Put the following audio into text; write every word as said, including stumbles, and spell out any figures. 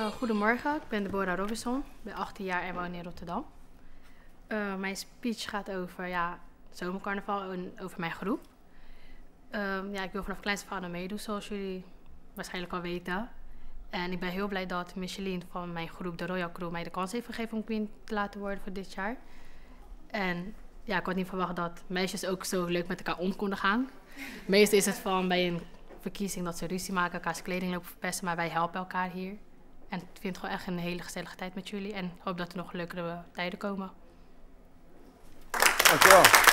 Uh, goedemorgen, ik ben Deborah Robinson, ik ben achttien jaar en woon in Rotterdam. Uh, mijn speech gaat over ja, zomercarnaval en over mijn groep. Uh, ja, ik wil vanaf kleins af aan meedoen, zoals jullie waarschijnlijk al weten. En ik ben heel blij dat Micheline van mijn groep, de Royal Crew, mij de kans heeft gegeven om queen te laten worden voor dit jaar. En ja, ik had niet verwacht dat meisjes ook zo leuk met elkaar om konden gaan. Meestal is het van bij een verkiezing dat ze ruzie maken, elkaars kleding lopen verpesten, maar wij helpen elkaar hier. En ik vind het gewoon echt een hele gezellige tijd met jullie en hoop dat er nog leukere tijden komen. Dankjewel.